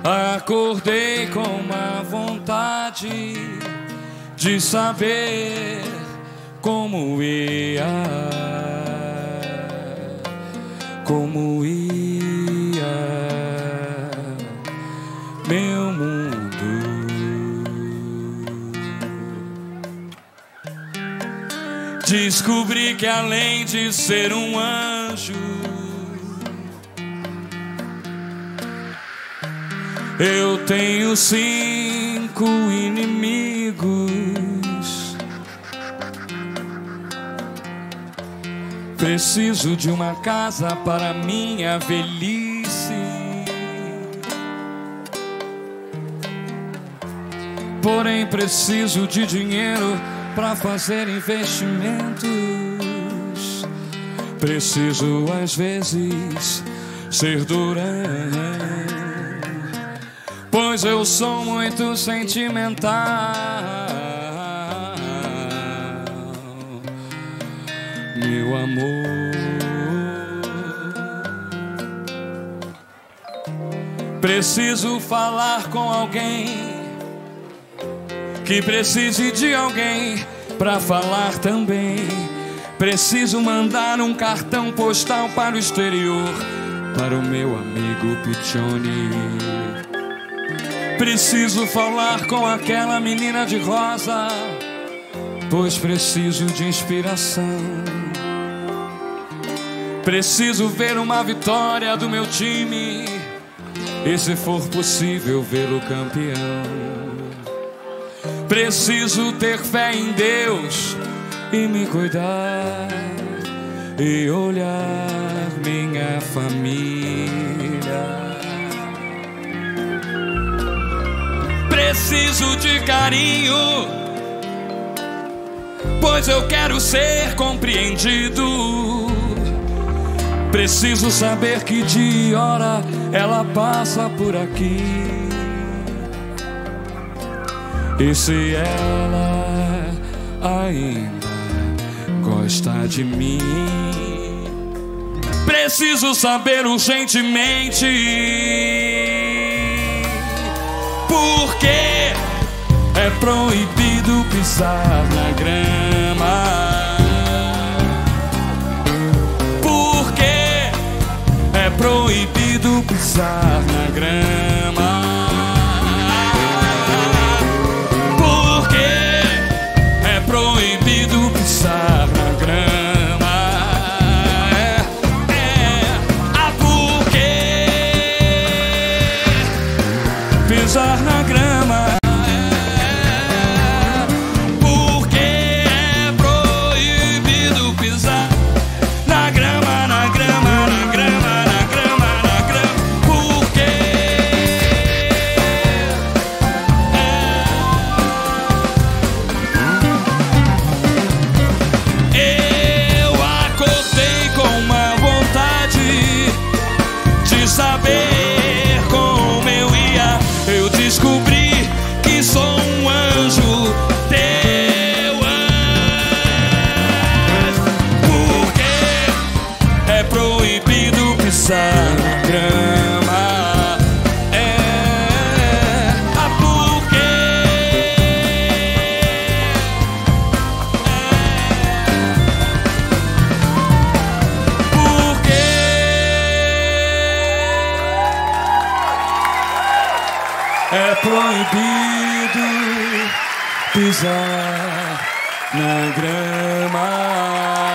Acordei com uma vontade de saber como ia, meu mundo. Descobri que além de ser um anjo, eu tenho 5 inimigos. Preciso de uma casa para minha velhice, porém preciso de dinheiro para fazer investimentos. Preciso às vezes ser durão, pois eu sou muito sentimental. Meu amor, preciso falar com alguém que precise de alguém pra falar também. Preciso mandar um cartão postal para o exterior, para o meu amigo Piccioni. Preciso falar com aquela menina de rosa, pois preciso de inspiração. Preciso ver uma vitória do meu time, e se for possível vê-lo campeão. Preciso ter fé em Deus e me cuidar, e olhar minha família. Preciso de carinho, pois eu quero ser compreendido. Preciso saber que dia e hora ela passa por aqui, e se ela ainda gosta de mim. Preciso saber urgentemente por que é proibido pisar na grama. Por que é proibido pisar na grama? Por que é proibido pisar na grama? Por que pisar na grama? Por que é proibido pisar na grama, na grama, na grama, na grama, na grama? Por que eu acordei com uma vontade de saber como eu ia. Eu descobri que sou um anjo, teu anjo. Por que é proibido pisar na grama? Por que é proibido pisar na grama?